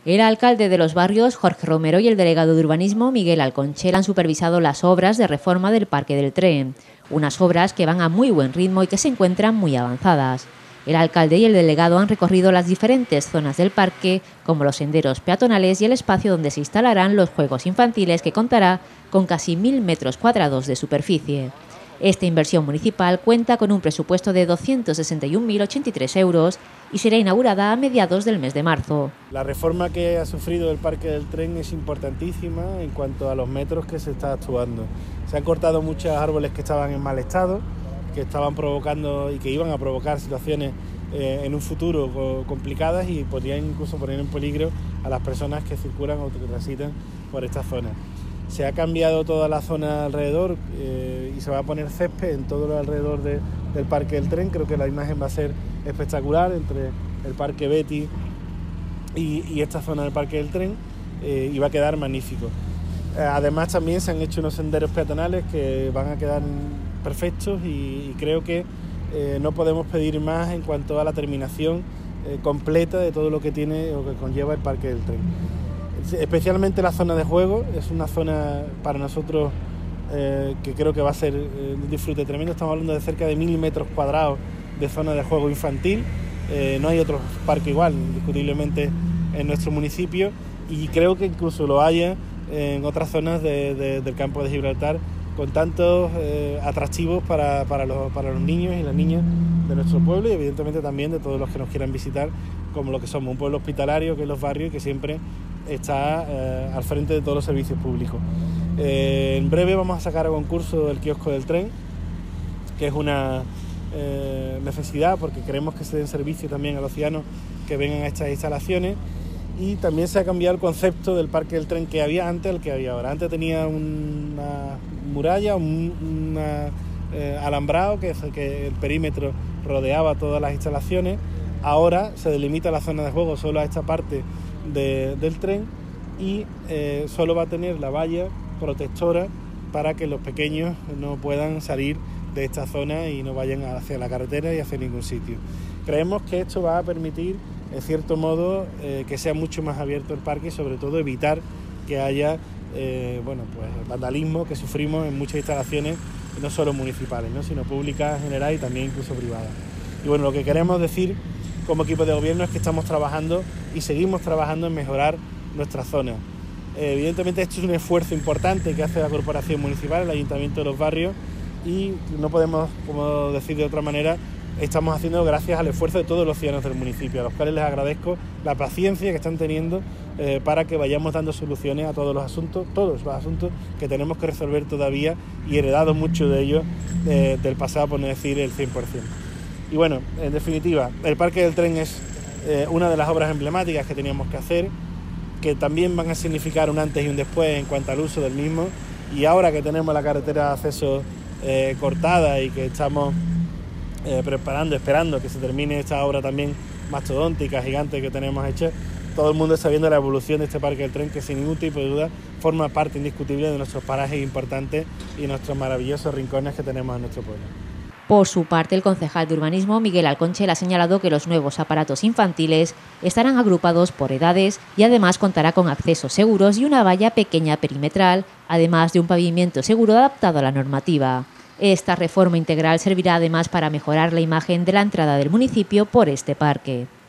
El alcalde de los barrios, Jorge Romero, y el delegado de urbanismo, Miguel Alconchel, han supervisado las obras de reforma del Parque del Tren, unas obras que van a muy buen ritmo y que se encuentran muy avanzadas. El alcalde y el delegado han recorrido las diferentes zonas del parque, como los senderos peatonales y el espacio donde se instalarán los juegos infantiles, que contará con casi 1000 metros cuadrados de superficie. Esta inversión municipal cuenta con un presupuesto de 261.083 euros y será inaugurada a mediados del mes de marzo. La reforma que ha sufrido el Parque del Tren es importantísima en cuanto a los metros que se está actuando. Se han cortado muchos árboles que estaban en mal estado, que estaban provocando y que iban a provocar situaciones en un futuro complicadas y podrían incluso poner en peligro a las personas que circulan o que transitan por esta zona. Se ha cambiado toda la zona alrededor y se va a poner césped en todo lo alrededor del Parque del Tren. Creo que la imagen va a ser espectacular entre el Parque Betty y esta zona del Parque del Tren y va a quedar magnífico. Además también se han hecho unos senderos peatonales que van a quedar perfectos y creo que no podemos pedir más en cuanto a la terminación completa de todo lo que tiene o que conlleva el Parque del Tren. Especialmente la zona de juego, es una zona para nosotros que creo que va a ser un disfrute tremendo. Estamos hablando de cerca de 1000 metros cuadrados de zona de juego infantil. No hay otro parque igual, indiscutiblemente, en nuestro municipio, y creo que incluso lo haya en otras zonas del campo de Gibraltar, con tantos atractivos para los niños y las niñas de nuestro pueblo y evidentemente también de todos los que nos quieran visitar, como lo que somos, un pueblo hospitalario que es Los Barrios y que siempre está al frente de todos los servicios públicos. En breve vamos a sacar a concurso el kiosco del tren, que es una necesidad porque queremos que se den servicio también a los ciudadanos que vengan a estas instalaciones. Y también se ha cambiado el concepto del Parque del Tren que había antes al que había ahora. Antes tenía una muralla, un alambrado que el perímetro rodeaba todas las instalaciones. Ahora se delimita la zona de juego solo a esta parte del tren y solo va a tener la valla protectora para que los pequeños no puedan salir de esta zona y no vayan hacia la carretera y hacia ningún sitio. Creemos que esto va a permitir, en cierto modo, que sea mucho más abierto el parque y sobre todo evitar que haya vandalismo que sufrimos en muchas instalaciones, no solo municipales, ¿no?, sino públicas en general y también incluso privadas. Y bueno, lo que queremos decir como equipo de gobierno es que estamos trabajando y seguimos trabajando en mejorar nuestra zona. Evidentemente esto es un esfuerzo importante que hace la Corporación Municipal, el Ayuntamiento de Los Barrios, y no podemos, como decir de otra manera, estamos haciendo gracias al esfuerzo de todos los ciudadanos del municipio, a los cuales les agradezco la paciencia que están teniendo para que vayamos dando soluciones a todos los asuntos que tenemos que resolver todavía y heredado mucho de ellos del pasado, por no decir el 100%. Y bueno, en definitiva, el Parque del Tren es una de las obras emblemáticas que teníamos que hacer, que también van a significar un antes y un después en cuanto al uso del mismo, y ahora que tenemos la carretera de acceso cortada y que estamos esperando que se termine esta obra también mastodóntica, gigante que tenemos hecha, todo el mundo está viendo la evolución de este Parque del Tren, que sin ningún tipo de duda forma parte indiscutible de nuestros parajes importantes y nuestros maravillosos rincones que tenemos en nuestro pueblo. Por su parte, el concejal de urbanismo, Miguel Alconchel, ha señalado que los nuevos aparatos infantiles estarán agrupados por edades y además contará con accesos seguros y una valla pequeña perimetral, además de un pavimento seguro adaptado a la normativa. Esta reforma integral servirá además para mejorar la imagen de la entrada del municipio por este parque.